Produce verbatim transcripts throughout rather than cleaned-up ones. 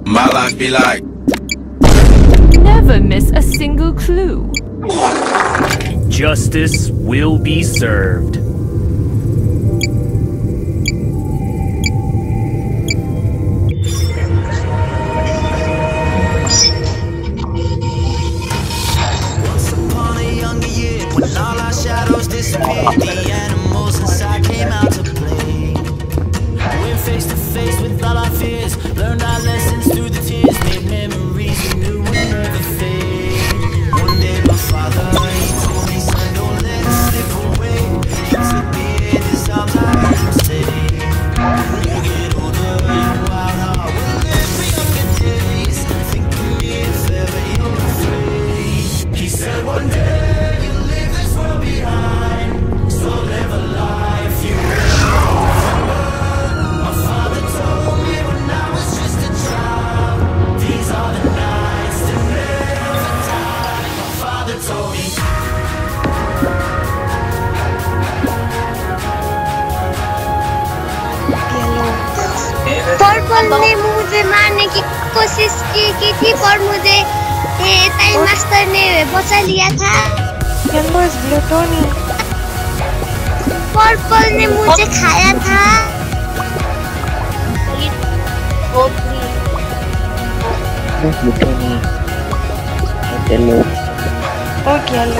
My life be like. Never miss a single clue. Justice will be served. Once upon a younger year, when all our shadows disappeared, the animals inside came out to play. Went face to face with all our fears, learned our lessons through the tears, made memories we knew would never fade. One day my father, he told me, son, don't let it slip away. He took me in his arms, I heard him say, when you get older, your wild heart will live for younger days. Think of me if ever you're afraid. He said one day you'll leave this world behind, so live a life you will remember. My father told me when I was just a child, these are the nights that never die. My father told me. Purple ने मुझे मारने की कोशिश की की थी पर मुझे टाइम मास्टर ने बचा लिया था। Yellow is ग्लूटोनी। पर्पल ने मुझे खाया था। Gluttony yellow okay yellow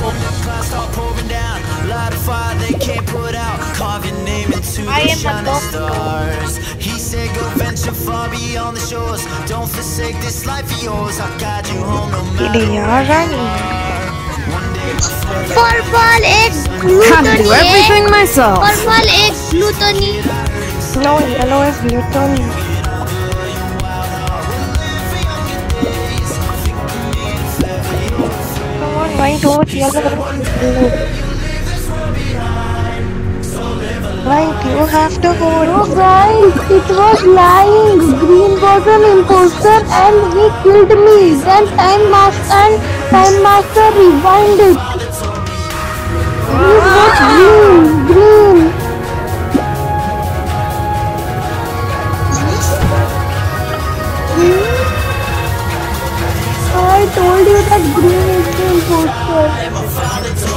I am the stars. He said go venture far beyond the shores. Don't forsake this life of yours. I'll guide you home no matter Purple egg gluttony. Do everything myself. Purple egg gluttony. No, yellow is gluttony. Come on, white oat, yellow. Right, you have to vote. No guys, it was lying. Green was an imposter and he killed me. Then time master and time master rewinded. It was green, green. I told you that green is the imposter.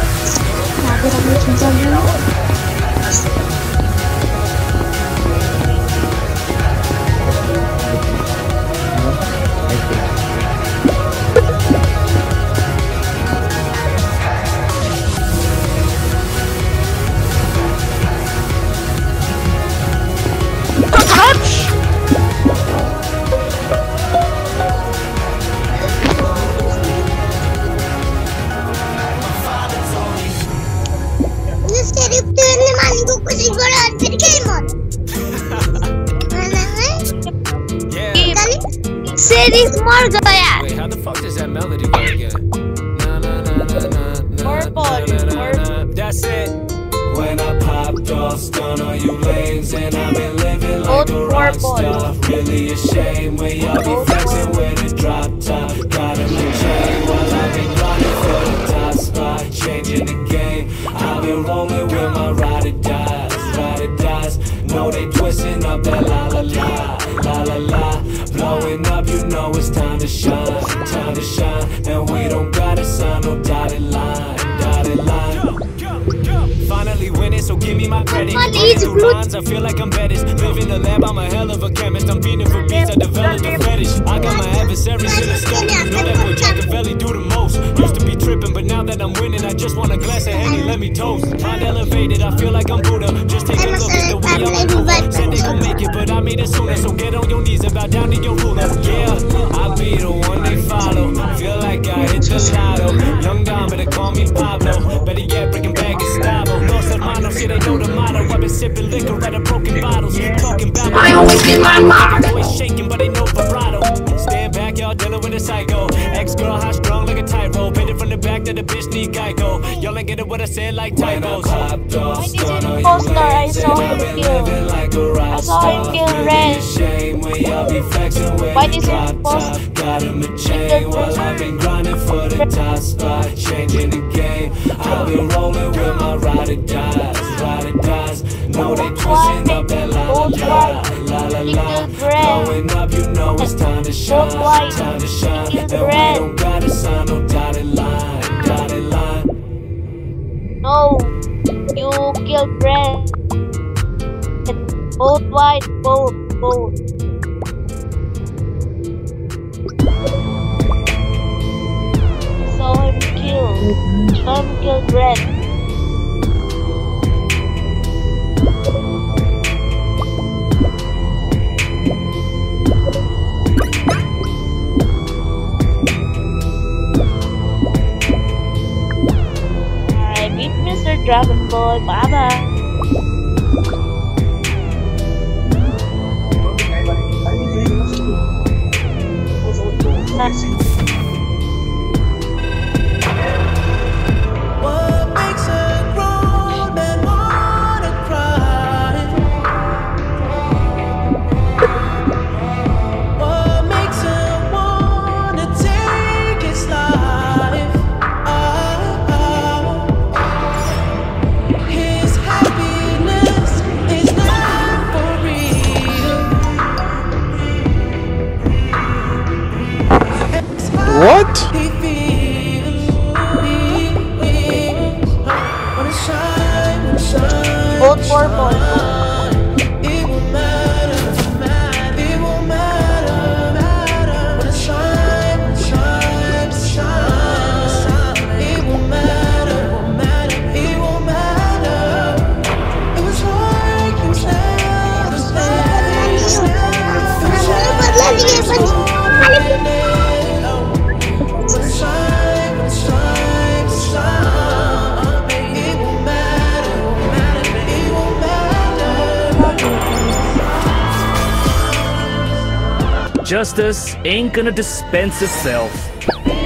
Series मर गया. Wait, how the fuck does that melody go again? Na na na na na na. That's it. When I popped off, stun on you lanes, and I've been living like a rock star. Really a shame when y'all be flexing with a drop top. Got him a chain while I've been grinding for the top spot. Changing the game. I've been rolling with my ride or dies, ride or dies. No, they twisting up that la la la, la la la. Blowing up, you know it's time to shine, time to shine. And we don't gotta sign no dotted line, dotted line. Finally winning, so give me my credit. Running through lines, I feel like I'm Bettis. Live in the lab, I'm a hell of a chemist. I'm feeding for beats, I developed a fetish. I got my adversaries in the scope. You know that boy Jackavelli do the most. Used to be tripping, but now that I'm winning, I just want a glass of Henny, let me toast. Mind elevated, I feel like I'm Buddha. Just take a look at the way I'm moving. Said they gon' make it, but I made it sooner. So get on your knees and bow down to your ruler. Yeah, I'll be the one they follow. Feel like I hit the lotto. Young Dom, better call me Pablo. Better yet, breaking bag Gustavo. Los hermanos, yeah, they know the motto. I've been sipping liquor out of broken bottles. Talking about I always get my mind. Always shaking, but they know vibrato. Stand back, y'all dealing with a psycho. Ex-girl, high strong like a tightrope. Hit it from the back that the bitch need Geico. Y'all ain't get it what I said like typos. Why did you poster? I saw him kill. I saw him kill Red. Why did you post? Got him a chain while I've been grinding for the top spot. Changing the game. I've been rolling with my ride or dies, ride or dies. No, they twisting up that la la la, la la la. Blowing up, you know It's time to shine, white. time to shine. It's And we red. don't gotta sign no dotted line, dotted line. No, you killed red. Both white, both, both. Saw him kill. Saw him kill red. I beat Mister Dragon Ball. Bye bye. What makes a grown man wanna cry? What makes him wanna take his life? Oh, his happiness is not for real. What? He feels, he feels. Wanna shine, wanna shine. Both purple. It won't matter, matter. It won't matter, matter. Wanna shine, wanna shine, shine, shine. It won't matter, won't matter. It won't matter. It was like you never Justice ain't gonna dispense itself.